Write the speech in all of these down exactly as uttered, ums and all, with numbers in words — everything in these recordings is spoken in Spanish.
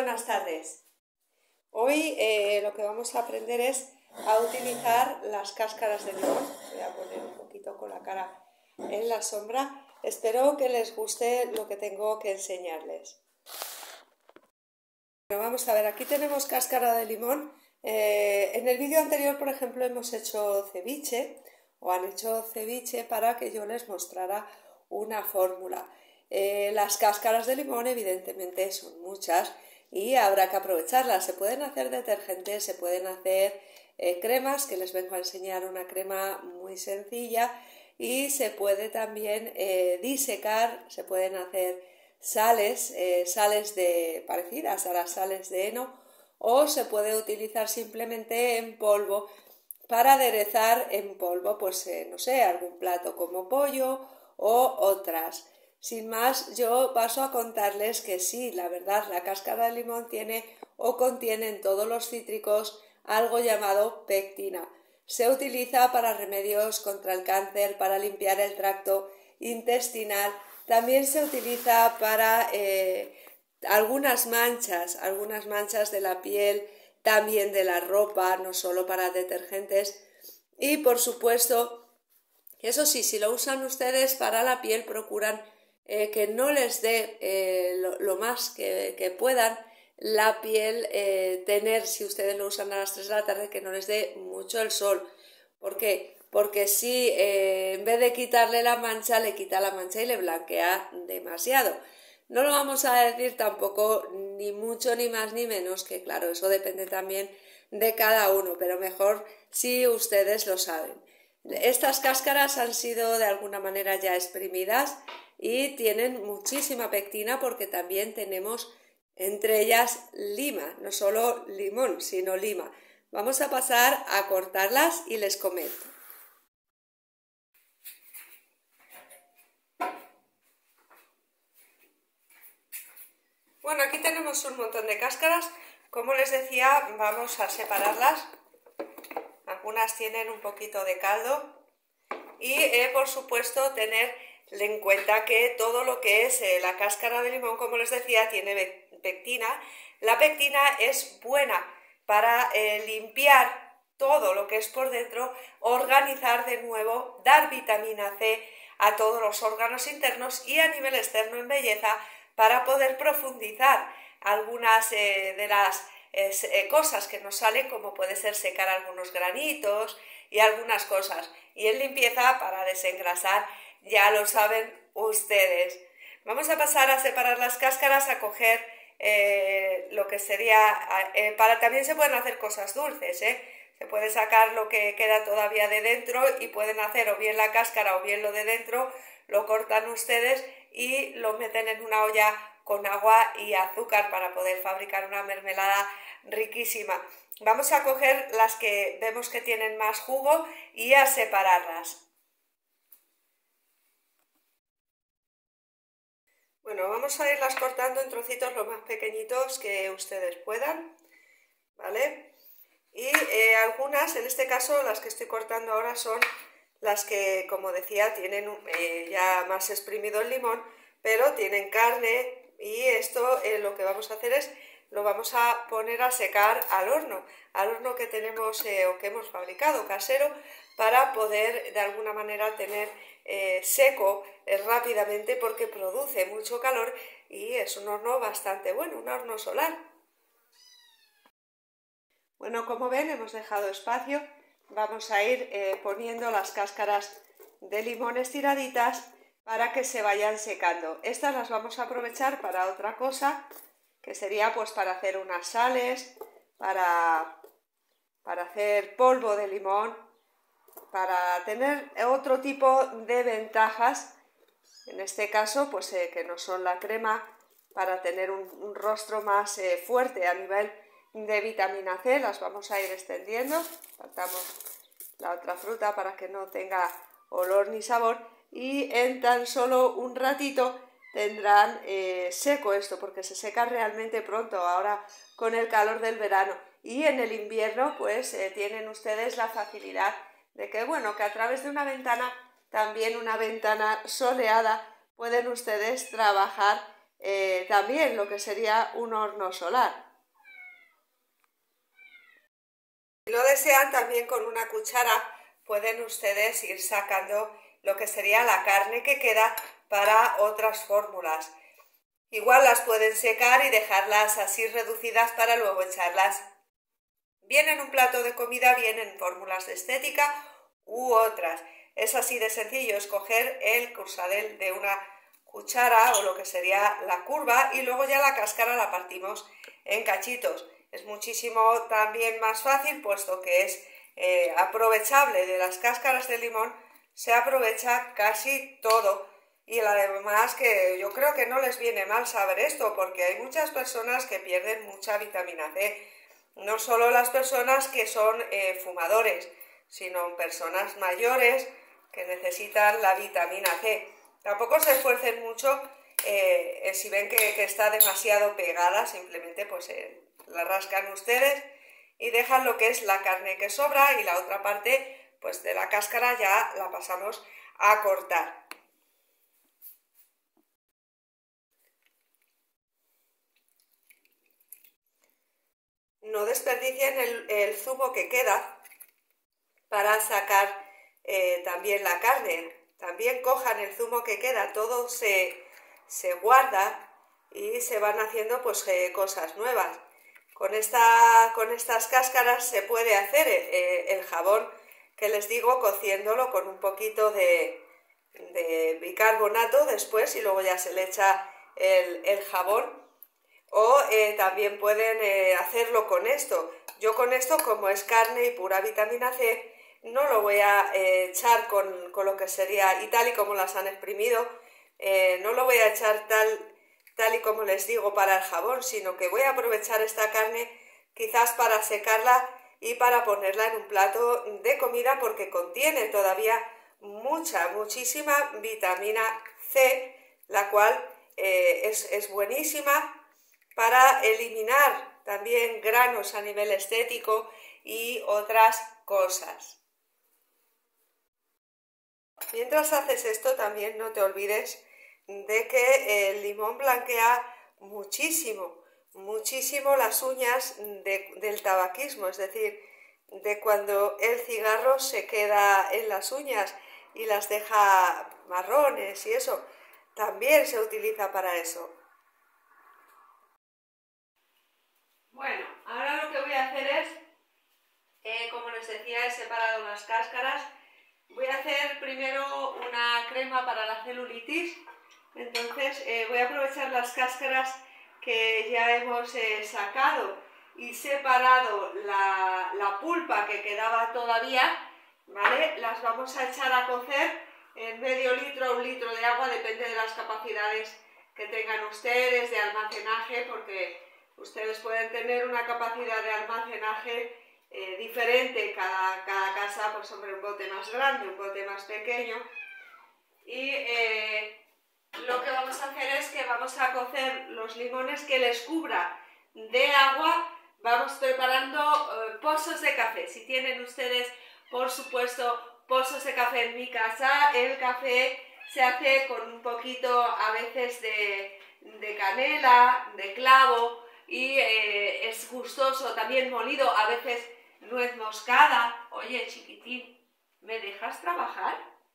buenas tardes. Hoy eh, lo que vamos a aprender es a utilizar las cáscaras de limón. Voy a poner un poquito con la cara en la sombra. Espero que les guste lo que tengo que enseñarles. Bueno, vamos a ver, aquí tenemos cáscara de limón. Eh, en el vídeo anterior, por ejemplo, hemos hecho ceviche o han hecho ceviche para que yo les mostrara una fórmula. Eh, las cáscaras de limón evidentemente son muchas y habrá que aprovecharlas. Se pueden hacer detergentes, se pueden hacer eh, cremas, que les vengo a enseñar una crema muy sencilla, y se puede también eh, disecar, se pueden hacer sales, eh, sales de, parecidas a las sales de heno, o se puede utilizar simplemente en polvo para aderezar en polvo, pues eh, no sé, algún plato como pollo o otras. Sin más, yo paso a contarles que sí, la verdad, la cáscara de limón tiene o contiene en todos los cítricos algo llamado pectina. Se utiliza para remedios contra el cáncer, para limpiar el tracto intestinal. También se utiliza para eh, algunas manchas, algunas manchas de la piel, también de la ropa, no solo para detergentes. Y por supuesto, eso sí, si lo usan ustedes para la piel, procuran eh, que no les dé eh, lo, lo más que, que puedan la piel, eh, tener, si ustedes lo usan a las tres de la tarde, que no les dé mucho el sol. ¿Por qué? Porque si eh, en vez de quitarle la mancha, le quita la mancha y le blanquea demasiado. No lo vamos a decir tampoco ni mucho ni más ni menos, que claro, eso depende también de cada uno, pero mejor si ustedes lo saben. Estas cáscaras han sido de alguna manera ya exprimidas y tienen muchísima pectina, porque también tenemos entre ellas lima, no solo limón, sino lima. Vamos a pasar a cortarlas y les comento. Bueno, aquí tenemos un montón de cáscaras. Como les decía, vamos a separarlas. Algunas tienen un poquito de caldo y eh, por supuesto tener en cuenta que todo lo que es eh, la cáscara de limón, como les decía, tiene pectina. La pectina es buena para eh, limpiar todo lo que es por dentro, organizar de nuevo, dar vitamina C a todos los órganos internos y a nivel externo en belleza, para poder profundizar algunas eh, de las eh, cosas que nos salen, como puede ser secar algunos granitos y algunas cosas. Y en limpieza, para desengrasar, ya lo saben ustedes. Vamos a pasar a separar las cáscaras, a coger eh, lo que sería, eh, para también se pueden hacer cosas dulces, ¿eh? Se puede sacar lo que queda todavía de dentro y pueden hacer o bien la cáscara o bien lo de dentro, lo cortan ustedes y lo meten en una olla con agua y azúcar para poder fabricar una mermelada riquísima. Vamos a coger las que vemos que tienen más jugo y a separarlas. Bueno, vamos a irlas cortando en trocitos lo más pequeñitos que ustedes puedan, ¿vale? Y eh, algunas, en este caso las que estoy cortando ahora, son las que, como decía, tienen eh, ya más exprimido el limón, pero tienen carne, y esto eh, lo que vamos a hacer es, lo vamos a poner a secar al horno, al horno que tenemos eh, o que hemos fabricado casero, para poder de alguna manera tener eh, seco eh, rápidamente, porque produce mucho calor y es un horno bastante bueno, un horno solar. Bueno, como ven, hemos dejado espacio. Vamos a ir eh, poniendo las cáscaras de limón estiraditas para que se vayan secando. Estas las vamos a aprovechar para otra cosa, que sería pues para hacer unas sales, para, para hacer polvo de limón, para tener otro tipo de ventajas, en este caso pues eh, que no son la crema, para tener un, un rostro más eh, fuerte a nivel de vitamina C. Las vamos a ir extendiendo, faltamos la otra fruta para que no tenga olor ni sabor, y en tan solo un ratito tendrán eh, seco esto, porque se seca realmente pronto ahora con el calor del verano. Y en el invierno pues eh, tienen ustedes la facilidad de que, bueno, que a través de una ventana, también una ventana soleada, pueden ustedes trabajar eh, también lo que sería un horno solar. Si lo desean, también con una cuchara pueden ustedes ir sacando lo que sería la carne que queda para otras fórmulas. Igual las pueden secar y dejarlas así reducidas para luego echarlas bien en un plato de comida, bien en fórmulas de estética u otras. Es así de sencillo, escoger el cursadel de una cuchara o lo que sería la curva y luego ya la cáscara la partimos en cachitos. Es muchísimo también más fácil puesto que es eh, aprovechable. De las cáscaras de limón se aprovecha casi todo. Y además que yo creo que no les viene mal saber esto, porque hay muchas personas que pierden mucha vitamina C. No solo las personas que son eh, fumadores, sino personas mayores que necesitan la vitamina C. Tampoco se esfuercen mucho eh, eh, si ven que, que está demasiado pegada, simplemente pues eh, la rascan ustedes y dejan lo que es la carne que sobra y la otra parte pues de la cáscara ya la pasamos a cortar. No desperdicien el, el zumo que queda para sacar eh, también la carne. También cojan el zumo que queda, todo se, se guarda y se van haciendo pues eh, cosas nuevas. Con, esta, con estas cáscaras se puede hacer eh, el jabón que les digo, cociéndolo con un poquito de, de bicarbonato después y luego ya se le echa el, el jabón. O eh, también pueden eh, hacerlo con esto. Yo con esto, como es carne y pura vitamina C, no lo voy a eh, echar con, con lo que sería, y tal y como las han exprimido, eh, no lo voy a echar tal, tal y como les digo para el jabón, sino que voy a aprovechar esta carne quizás para secarla y para ponerla en un plato de comida porque contiene todavía mucha, muchísima vitamina C, la cual eh, es, es buenísima para eliminar también granos a nivel estético y otras cosas. Mientras haces esto, también no te olvides de que el limón blanquea muchísimo, muchísimo las uñas de, del tabaquismo, es decir, de cuando el cigarro se queda en las uñas y las deja marrones y eso, también se utiliza para eso. Bueno, ahora lo que voy a hacer es, eh, como les decía, he separado las cáscaras. Voy a hacer primero una crema para la celulitis. Entonces eh, voy a aprovechar las cáscaras que ya hemos eh, sacado y separado la, la pulpa que quedaba todavía, ¿vale? Las vamos a echar a cocer en medio litro o un litro de agua, depende de las capacidades que tengan ustedes de almacenaje, porque ustedes pueden tener una capacidad de almacenaje eh, diferente, cada, cada casa, pues hombre, un bote más grande, un bote más pequeño. Y eh, lo que vamos a hacer es que vamos a cocer los limones que les cubra de agua. Vamos preparando eh, pozos de café. Si tienen ustedes, por supuesto, pozos de café en mi casa, el café se hace con un poquito a veces de, de canela, de clavo, y eh, es gustoso, también molido, a veces nuez moscada. Oye, chiquitín, ¿me dejas trabajar?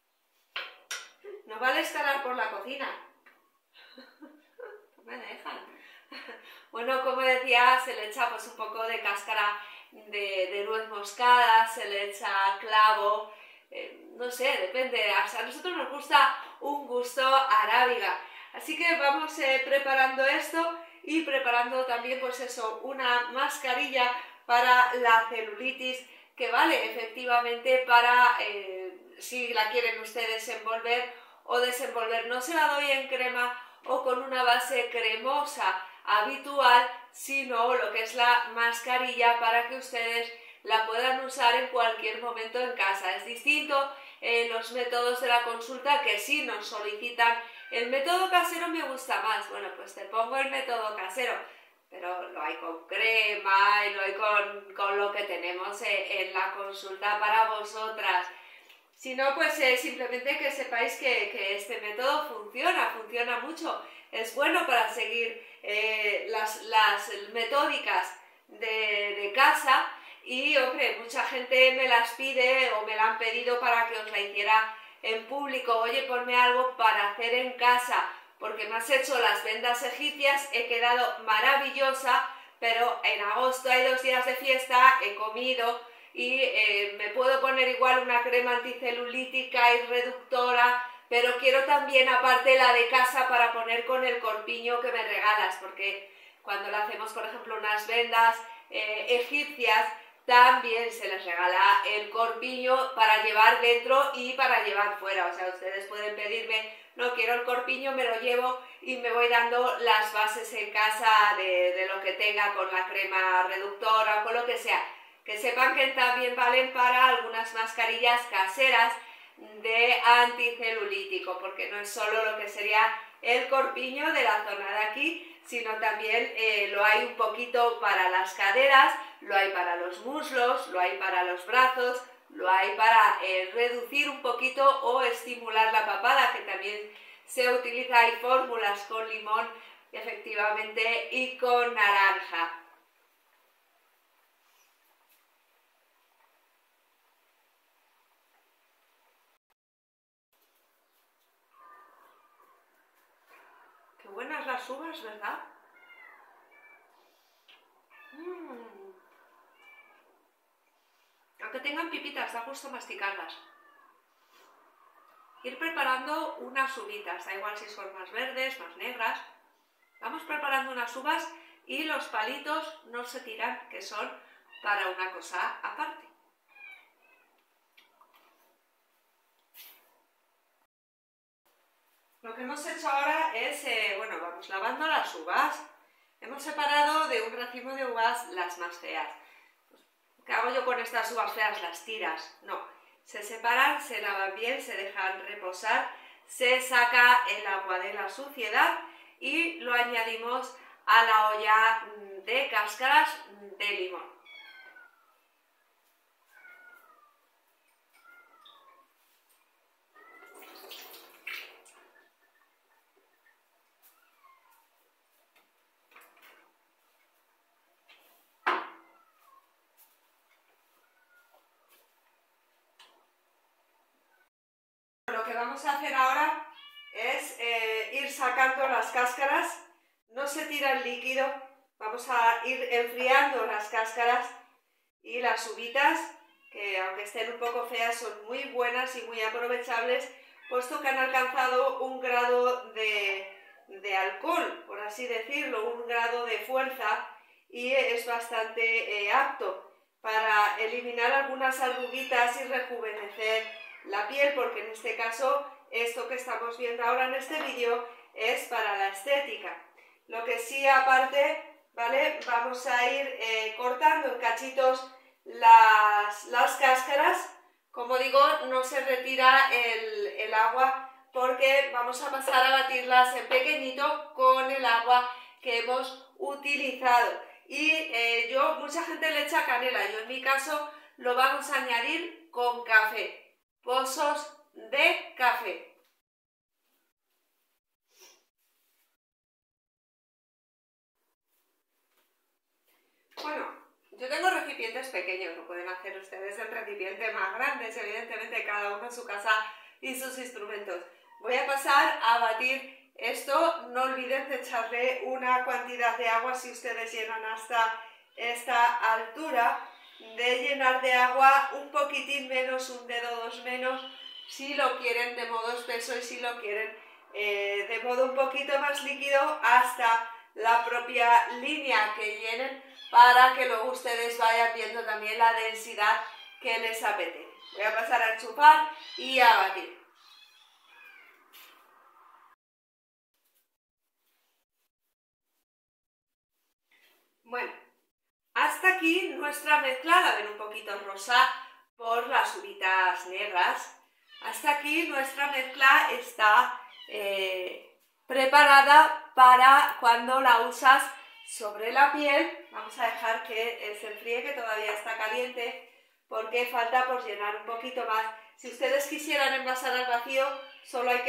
No vale escalar por la cocina. No me dejan. Bueno, como decía, se le echa pues un poco de cáscara de, de nuez moscada, se le echa clavo, eh, no sé, depende. O sea, a nosotros nos gusta un gusto arábiga. Así que vamos eh, preparando esto y preparando también, pues eso, una mascarilla para la celulitis que vale efectivamente para, eh, si la quieren ustedes envolver o desenvolver. No se la doy en crema o con una base cremosa habitual, sino lo que es la mascarilla para que ustedes la puedan usar en cualquier momento en casa. Es distinto eh, los métodos de la consulta, que sí nos solicitan el método casero. Me gusta más, bueno, pues te pongo el método casero, pero lo hay con crema y lo hay con, con lo que tenemos eh, en la consulta para vosotras. Si no, pues eh, simplemente que sepáis que, que este método funciona, funciona mucho. es bueno para seguir eh, las, las metódicas de, de casa y, hombre, mucha gente me las pide o me la han pedido para que os la hiciera en público. Oye, ponme algo para hacer en casa, porque me has hecho las vendas egipcias, he quedado maravillosa, pero en agosto hay dos días de fiesta, he comido y eh, me puedo poner igual una crema anticelulítica y reductora, pero quiero también aparte la de casa para poner con el corpiño que me regalas, porque cuando le hacemos, por ejemplo, unas vendas eh, egipcias, también se les regala el corpiño para llevar dentro y para llevar fuera. O sea, ustedes pueden pedirme, no quiero el corpiño, me lo llevo y me voy dando las bases en casa de, de lo que tenga con la crema reductora o con lo que sea. Que sepan que también valen para algunas mascarillas caseras de anticelulítico, porque no es solo lo que sería el corpiño de la zona de aquí, sino también eh, lo hay un poquito para las caderas, lo hay para los muslos, lo hay para los brazos, lo hay para eh, reducir un poquito o estimular la papada, que también se utiliza. Hay fórmulas con limón, efectivamente, y con naranja. Qué buenas las uvas, ¿verdad? Mm. Aunque tengan pipitas, da gusto masticarlas. Ir preparando unas uvitas, da igual si son más verdes, más negras. Vamos preparando unas uvas y los palitos no se tiran, que son para una cosa aparte. Lo que hemos hecho ahora es, eh, bueno, vamos lavando las uvas. Hemos separado de un racimo de uvas las más feas. ¿Qué hago yo con estas uvas feas? ¿Las tiras? No. Se separan, se lavan bien, se dejan reposar, se saca el agua de la suciedad y lo añadimos a la olla de cáscaras de limón. Lo que vamos a hacer ahora es eh, ir sacando las cáscaras. No se tira el líquido, vamos a ir enfriando las cáscaras y las uvitas, que aunque estén un poco feas son muy buenas y muy aprovechables, puesto que han alcanzado un grado de, de alcohol, por así decirlo, un grado de fuerza, y es bastante eh, apto para eliminar algunas arruguitas y rejuvenecer la piel, porque en este caso esto que estamos viendo ahora en este vídeo es para la estética. Lo que sí, aparte, ¿vale? Vamos a ir eh, cortando en cachitos las, las cáscaras. Como digo, no se retira el, el agua porque vamos a pasar a batirlas en pequeñito con el agua que hemos utilizado. Y eh, yo, mucha gente le echa canela, yo en mi caso lo vamos a añadir con café, pozos de café. Bueno, yo tengo recipientes pequeños, lo pueden hacer ustedes en recipientes más grandes, evidentemente cada uno en su casa y sus instrumentos. Voy a pasar a batir esto, no olviden de echarle una cantidad de agua si ustedes llenan hasta esta altura, de llenar de agua un poquitín menos, un dedo dos menos, si lo quieren de modo espeso y si lo quieren eh, de modo un poquito más líquido hasta la propia línea que llenen, para que luego ustedes vayan viendo también la densidad que les apetece. Voy a pasar a enchufar y a batir. Bueno, hasta aquí nuestra mezcla, la ven un poquito rosa por las uvitas negras. Hasta aquí nuestra mezcla está eh, preparada para cuando la usas sobre la piel. Vamos a dejar que se enfríe, que todavía está caliente, porque falta por llenar un poquito más. Si ustedes quisieran envasar al vacío, solo hay que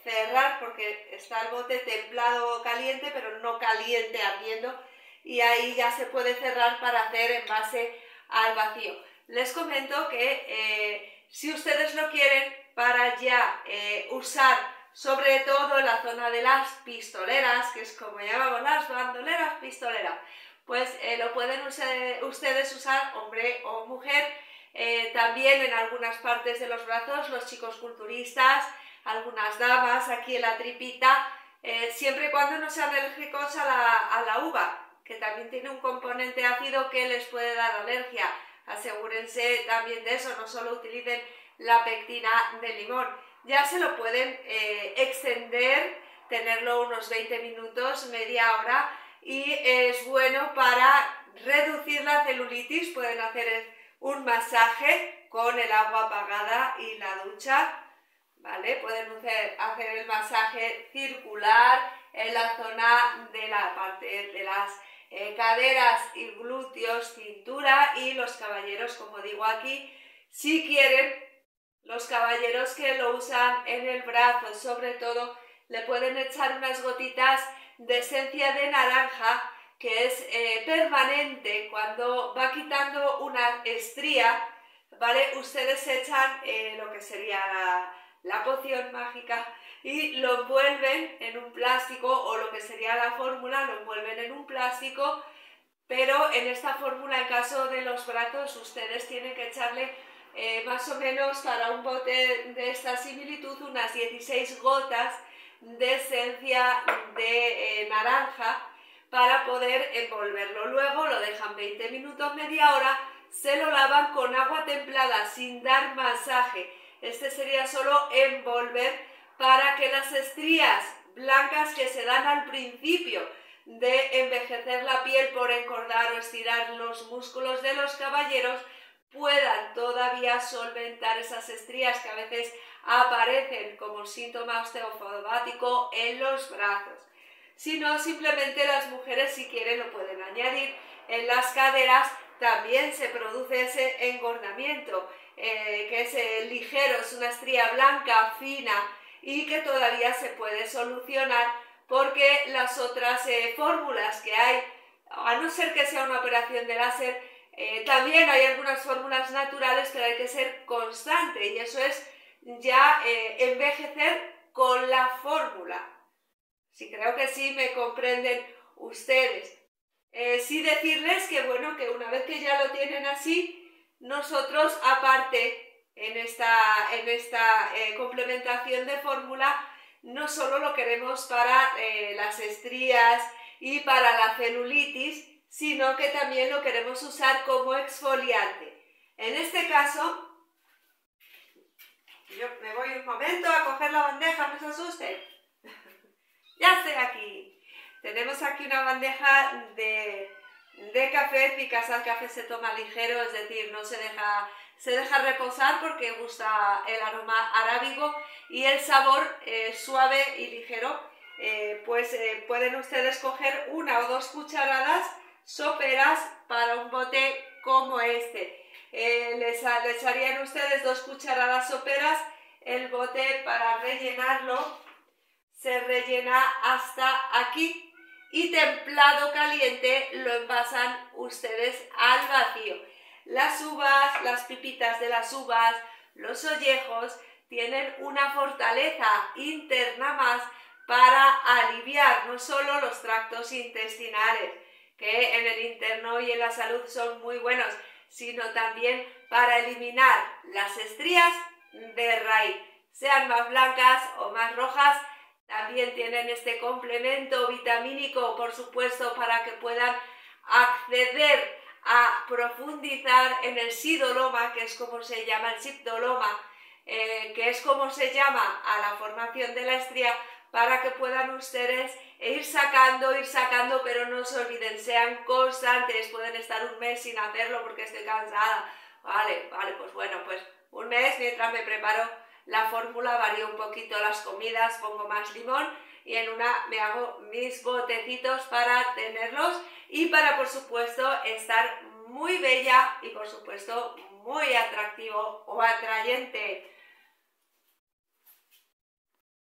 cerrar porque está el bote templado o caliente, pero no caliente ardiendo, y ahí ya se puede cerrar para hacer envase al vacío. Les comento que eh, si ustedes lo quieren para ya eh, usar sobre todo en la zona de las pistoleras, que es como llamamos las bandoleras pistoleras, pues eh, lo pueden usar, ustedes usar, hombre o mujer, eh, también en algunas partes de los brazos, los chicos culturistas, algunas damas, aquí en la tripita, eh, siempre y cuando no sean alérgicos a la, a la uva, que también tiene un componente ácido que les puede dar alergia. Asegúrense también de eso, no solo utilicen la pectina de limón. Ya se lo pueden eh, extender, tenerlo unos veinte minutos, media hora, y es bueno para reducir la celulitis. Pueden hacer un masaje con el agua apagada y la ducha, ¿vale? Pueden hacer, hacer el masaje circular en la zona de la parte de las eh, caderas y glúteos, cintura, y los caballeros, como digo aquí, si quieren, los caballeros que lo usan en el brazo, sobre todo, le pueden echar unas gotitas de esencia de naranja, que es eh, permanente. Cuando va quitando una estría, ¿vale? Ustedes echan eh, lo que sería la, la poción mágica y lo envuelven en un plástico, o lo que sería la fórmula, lo envuelven en un plástico, pero en esta fórmula, en caso de los brazos, ustedes tienen que echarle Eh, más o menos para un bote de esta similitud unas dieciséis gotas de esencia de eh, naranja para poder envolverlo. Luego lo dejan veinte minutos, media hora, se lo lavan con agua templada sin dar masaje. Este sería solo envolver para que las estrías blancas que se dan al principio de envejecer la piel por engordar o estirar los músculos de los caballeros puedan todavía solventar esas estrías que a veces aparecen como síntoma osteofobático en los brazos. Si no, simplemente las mujeres, si quieren, lo pueden añadir en las caderas. También se produce ese engordamiento, eh, que es eh, ligero, es una estría blanca, fina, y que todavía se puede solucionar porque las otras eh, fórmulas que hay, a no ser que sea una operación de láser, Eh, también hay algunas fórmulas naturales, pero hay que ser constante, y eso es ya eh, envejecer con la fórmula. Sí, creo que sí me comprenden ustedes. Eh, sí decirles que, bueno, que una vez que ya lo tienen así, nosotros aparte en esta, en esta eh, complementación de fórmula, no solo lo queremos para eh, las estrías y para la celulitis, sino que también lo queremos usar como exfoliante. En este caso, yo me voy un momento a coger la bandeja, no se asusten. Ya estoy aquí. Tenemos aquí una bandeja de, de café. En mi casa el café se toma ligero, es decir, no se deja, se deja reposar porque gusta el aroma arábigo y el sabor eh, suave y ligero. Eh, pues eh, pueden ustedes coger una o dos cucharadas soperas para un bote como este. Eh, les, les echarían ustedes dos cucharadas soperas. El bote, para rellenarlo, se rellena hasta aquí, y templado caliente lo envasan ustedes al vacío. Las uvas, las pipitas de las uvas, los ollejos tienen una fortaleza interna más para aliviar no solo los tractos intestinales, que en el interno y en la salud son muy buenos, sino también para eliminar las estrías de raíz, sean más blancas o más rojas. También tienen este complemento vitamínico, por supuesto, para que puedan acceder a profundizar en el sidoloma, que es como se llama el siptoloma, eh, que es como se llama a la formación de la estría, para que puedan ustedes ir sacando, ir sacando, pero no se olviden, sean constantes. Pueden estar un mes sin hacerlo porque estoy cansada. Vale, vale, pues bueno, pues un mes mientras me preparo la fórmula, varío un poquito las comidas, pongo más limón y en una me hago mis botecitos para tenerlos y para, por supuesto, estar muy bella y, por supuesto, muy atractivo o atrayente.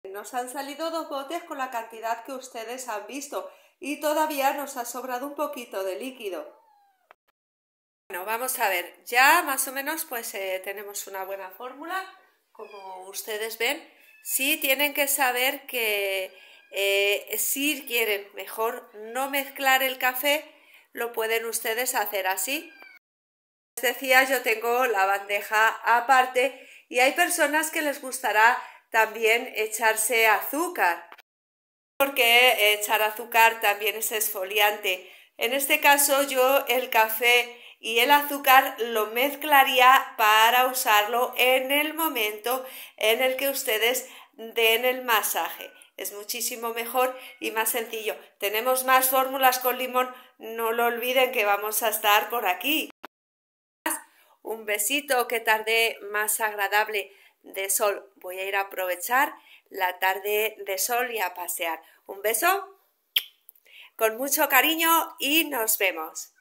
Nos han salido dos botes con la cantidad que ustedes han visto y todavía nos ha sobrado un poquito de líquido. Bueno, vamos a ver, ya más o menos pues eh, tenemos una buena fórmula, como ustedes ven. Sí tienen que saber que eh, si quieren mejor no mezclar el café, lo pueden ustedes hacer así. Les decía, yo tengo la bandeja aparte y hay personas que les gustará también echarse azúcar, porque echar azúcar también es exfoliante. En este caso yo el café y el azúcar lo mezclaría para usarlo en el momento en el que ustedes den el masaje. Es muchísimo mejor y más sencillo. Tenemos más fórmulas con limón, no lo olviden que vamos a estar por aquí. Un besito, qué tarde más agradable de sol. Voy a ir a aprovechar la tarde de sol y a pasear. Un beso con mucho cariño y nos vemos.